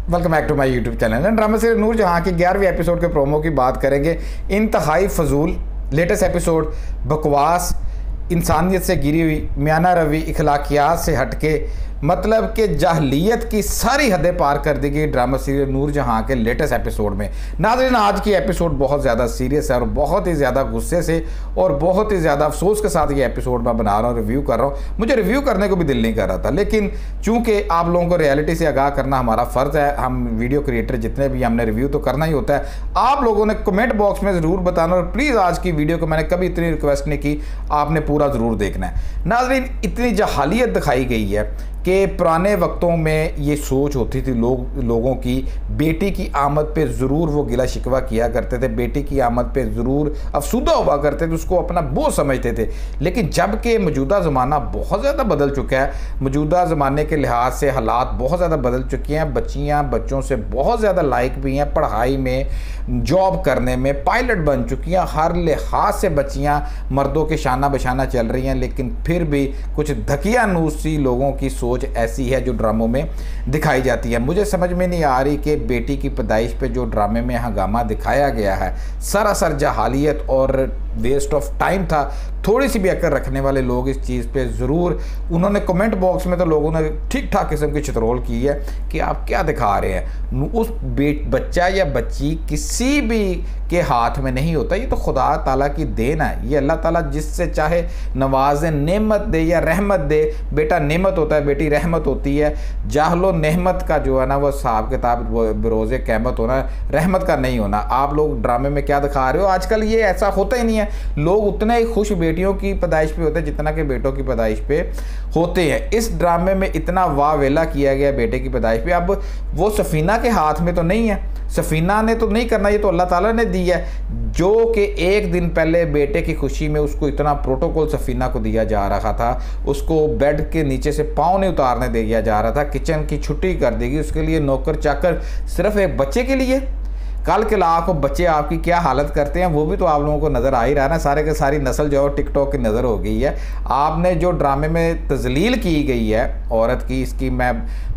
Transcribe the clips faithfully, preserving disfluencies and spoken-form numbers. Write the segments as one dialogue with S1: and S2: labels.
S1: Welcome back to my YouTube channel. Drama serial Noor Jahan की ग्यारहवीं episode के प्रोमो की बात करेंगे। इंतहाई फजूल लेटेस्ट एपिसोड, बकवास, इंसानियत से गिरी हुई, मियाना रवि इखलाकियात से हटके, मतलब कि जाहलियत की सारी हदें पार कर दी गई ड्रामा सीरियल नूर जहां के लेटेस्ट एपिसोड में। नाज़रीन, आज की एपिसोड बहुत ज़्यादा सीरियस है और बहुत ही ज़्यादा गुस्से से और बहुत ही ज़्यादा अफसोस के साथ ये एपिसोड मैं बना रहा हूँ, रिव्यू कर रहा हूँ। मुझे रिव्यू करने को भी दिल नहीं कर रहा था, लेकिन चूँकि आप लोगों को रियलिटी से आगाह करना हमारा फ़र्ज़ है, हम वीडियो क्रिएटर जितने भी, हमने रिव्यू तो करना ही होता है। आप लोगों ने कमेंट बॉक्स में ज़रूर बताना, और प्लीज़ आज की वीडियो को मैंने कभी इतनी रिक्वेस्ट नहीं की, आपने पूरा ज़रूर देखना है। नाज़रीन, इतनी जहालियत दिखाई गई है कि पुराने वक्तों में ये सोच होती थी लोग लोगों की, बेटी की आमद पे ज़रूर वो गिला शिकवा किया करते थे, बेटी की आमद पे ज़रूर अफसुदा हुआ करते थे, उसको अपना बोझ समझते थे। लेकिन जब कि मौजूदा ज़माना बहुत ज़्यादा बदल चुका है, मौजूदा ज़माने के लिहाज से हालात बहुत ज़्यादा बदल चुके हैं, बच्चियाँ बच्चों से बहुत ज़्यादा लायक भी हैं, पढ़ाई में, जॉब करने में, पायलट बन चुकी हैं, हर लिहाज से बच्चियाँ मर्दों के शाना बशाना चल रही हैं। लेकिन फिर भी कुछ धकियानूसी लोगों की सोच ऐसी है जो ड्रामों में दिखाई जाती है। मुझे समझ में नहीं आ रही कि बेटी की पैदाइश पे जो ड्रामे में हंगामा दिखाया गया है, सरासर जहालियत और वेस्ट ऑफ टाइम था। थोड़ी सी भी अकल रखने वाले लोग इस चीज़ पे ज़रूर, उन्होंने कमेंट बॉक्स में तो लोगों ने ठीक ठाक किस्म की चित्रोल की है कि आप क्या दिखा रहे हैं। उस बेट बच्चा या बच्ची किसी भी के हाथ में नहीं होता, ये तो खुदा ताला की देन है। ये अल्लाह ताला जिससे चाहे नवाज़े, नेमत दे या रहमत दे। बेटा नेमत होता है, बेटी रहमत होती है। जाहलो नेमत का जो है ना वो हिसाब किताब बरोज़े क़यामत होना, रहमत का नहीं होना। आप लोग ड्रामे में क्या दिखा रहे हो, आजकल ये ऐसा होता ही नहीं है। लोग उतने ही खुश बेटियों की पैदाइश पे होते हैं जितना कि बेटों की पैदाइश पे होते हैं। इस ड्रामे में इतना वाह वेला किया गया बेटे की पैदाइश पे। अब वो सफ़ीना के हाथ में तो नहीं है, सफ़ीना ने तो नहीं करना, ये तो अल्लाह ताला ने दी है। जो कि एक दिन पहले बेटे की खुशी में उसको इतना प्रोटोकॉल सफ़ीना को दिया जा रहा था, उसको बेड के नीचे से पाँव नहीं उतारने दिया जा रहा था, किचन की छुट्टी कर देगी, उसके लिए नौकर चाकर सिर्फ एक बच्चे के लिए। कल के लाख बच्चे आपकी क्या हालत करते हैं वो भी तो आप लोगों को नज़र आ ही रहा है ना। सारे के सारी नस्ल जो है टिकटॉक की नज़र हो गई है। आपने जो ड्रामे में तजलील की गई है औरत की, इसकी मैं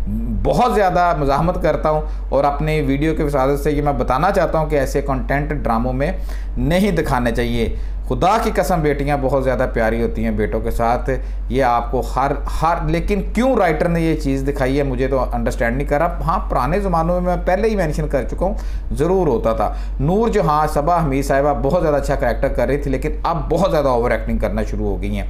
S1: बहुत ज़्यादा मज़ाहमत करता हूँ और अपने वीडियो के वसादत से ये मैं बताना चाहता हूँ कि ऐसे कंटेंट ड्रामों में नहीं दिखाने चाहिए। खुदा की कसम बेटियां बहुत ज़्यादा प्यारी होती हैं बेटों के साथ, ये आपको हर हर लेकिन क्यों राइटर ने ये चीज़ दिखाई है मुझे तो अंडरस्टैंड नहीं कर रहा। हाँ, पुराने ज़मानों में मैं पहले ही मेंशन कर चुका हूँ, ज़रूर होता था। नूर जहाँ, सबा हमीद साहिबा बहुत ज़्यादा अच्छा करैक्टर कर रही थी, लेकिन अब बहुत ज़्यादा ओवर एक्टिंग करना शुरू हो गई हैं।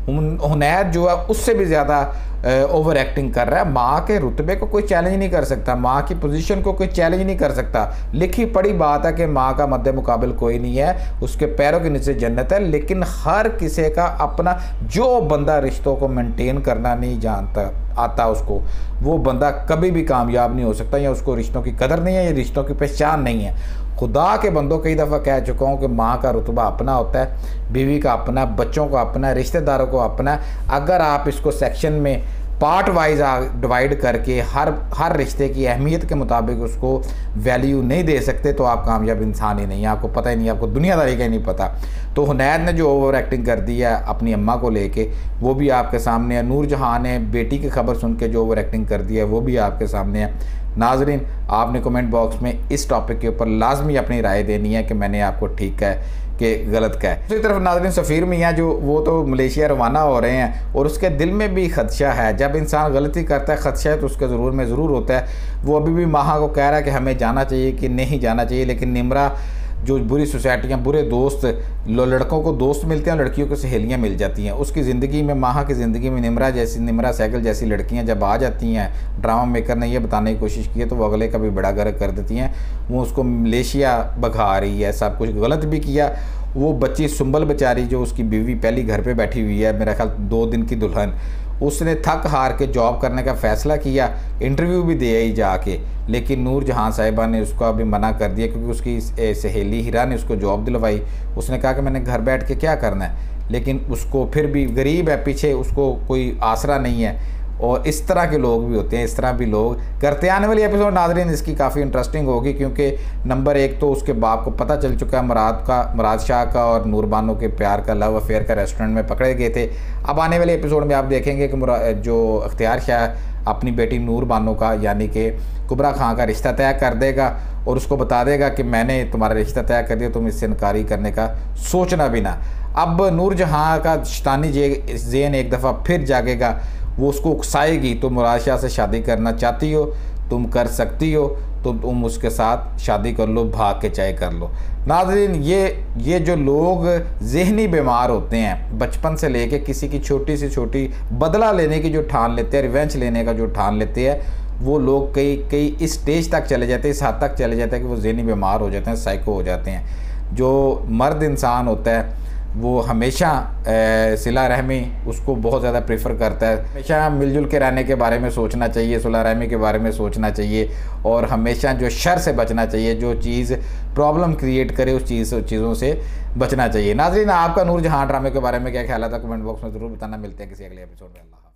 S1: हुनैद जो है उससे भी ज़्यादा ओवर एक्टिंग कर रहा है। माँ के रुतबे को कोई चैलेंज नहीं कर सकता, माँ की पोजीशन को कोई चैलेंज नहीं कर सकता। लिखी पड़ी बात है कि माँ का मद्दे मुकाबिल कोई नहीं है, उसके पैरों के नीचे जन्नत है। लेकिन हर किसी का अपना, जो बंदा रिश्तों को मेंटेन करना नहीं जानता आता उसको, वो बंदा कभी भी कामयाब नहीं हो सकता, या उसको रिश्तों की कदर नहीं है, या रिश्तों की पहचान नहीं है। खुदा के बंदों कई दफ़ा कह चुका हूँ कि माँ का रुतबा अपना होता है, बीवी का अपना, बच्चों का अपना, रिश्तेदारों को अपना। अगर आप इसको सेक्शन में पार्ट वाइज डिवाइड करके हर हर रिश्ते की अहमियत के मुताबिक उसको वैल्यू नहीं दे सकते तो आप कामयाब इंसान ही नहीं है। आपको पता ही नहीं, आपको दुनियादारी का ही नहीं पता। तो हुनैद ने जो ओवर एक्टिंग कर दी है अपनी अम्मा को लेके, वो भी आपके सामने है। नूर जहां ने बेटी की खबर सुन के जो ओवर एक्टिंग कर दी है वो भी आपके सामने है। नाजरीन, आपने कमेंट बॉक्स में इस टॉपिक के ऊपर लाजमी अपनी राय देनी है कि मैंने आपको ठीक है कि गलत का है। दूसरी तरफ नाज़रीन, सफ़ीर मियाँ जो वो तो मलेशिया रवाना हो रहे हैं और उसके दिल में भी खदशा है। जब इंसान गलती करता है, खदशा है तो उसके ज़रूर में ज़रूर होता है। वो अभी भी माहा को कह रहा है कि हमें जाना चाहिए कि नहीं जाना चाहिए, लेकिन निमरा जो बुरी सोसाइटियाँ, बुरे दोस्त, लड़कों को दोस्त मिलते हैं, लड़कियों को सहेलियाँ मिल जाती हैं। उसकी ज़िंदगी में, माहा की ज़िंदगी में निमरा जैसी, निमरा सैगल जैसी लड़कियाँ जब आ जाती हैं, ड्रामा मेकर ने ये बताने की कोशिश की है तो वो अगले का भी बड़ा गर्क कर देती हैं। वो उसको मलेशिया भगा रही है, सब कुछ गलत भी किया। वो बच्ची सुंबल बेचारी जो उसकी बीवी पहली घर पे बैठी हुई है, मेरा ख्याल दो दिन की दुल्हन, उसने थक हार के जॉब करने का फ़ैसला किया, इंटरव्यू भी दे आई जाके, लेकिन नूर जहां साहिबा ने उसको अभी मना कर दिया क्योंकि उसकी सहेली हिरा ने उसको जॉब दिलवाई। उसने कहा कि मैंने घर बैठ के क्या करना है, लेकिन उसको फिर भी गरीब है, पीछे उसको कोई आसरा नहीं है। और इस तरह के लोग भी होते हैं, इस तरह भी लोग करते हैं। आने वाली एपिसोड नाज़रीन इसकी काफ़ी इंटरेस्टिंग होगी, क्योंकि नंबर एक तो उसके बाप को पता चल चुका है मुराद का मुराद शाह का और नूर बानो के प्यार का, लव अफेयर का रेस्टोरेंट में पकड़े गए थे। अब आने वाले एपिसोड में आप देखेंगे कि जो इख्तियार शाह अपनी बेटी नूर बानो का यानी कि कुबरा खां का रिश्ता तय कर देगा और उसको बता देगा कि मैंने तुम्हारा रिश्ता तय कर दिया, तुम इससे इनकारी करने का सोचना भी ना। अब नूर जहाँ का शैतानी ज़हन एक दफ़ा फिर जागेगा, वो उसको उकसाएगी, तुम मुराद शाह से शादी करना चाहती हो, तुम कर सकती हो, तो तुम उसके साथ शादी कर लो, भाग के चाहे कर लो। नाज़रीन ये ये जो लोग ज़हनी बीमार होते हैं, बचपन से लेके किसी की छोटी सी छोटी बदला लेने की जो ठान लेते हैं, रिवेंज लेने का जो ठान लेते हैं, वो लोग कई कई इस स्टेज तक चले जाते हैं, इस हद तक चले जाते हैं कि वो ज़हनी बीमार हो जाते हैं, साइको हो जाते हैं। जो मर्द इंसान होता है वो हमेशा सिला रहमी उसको बहुत ज़्यादा प्रेफर करता है, हमेशा मिलजुल के रहने के बारे में सोचना चाहिए, सुलह रहमी के बारे में सोचना चाहिए और हमेशा जो शर से बचना चाहिए, जो चीज़ प्रॉब्लम क्रिएट करे उस चीज़ चीज़ों से बचना चाहिए। नाज़रीन आपका नूर जहां ड्रामे के बारे में क्या ख्याल था, कमेंट बॉक्स में ज़रूर बताना। मिलते हैं किसी अगले एपिसोड में। अल्लाह।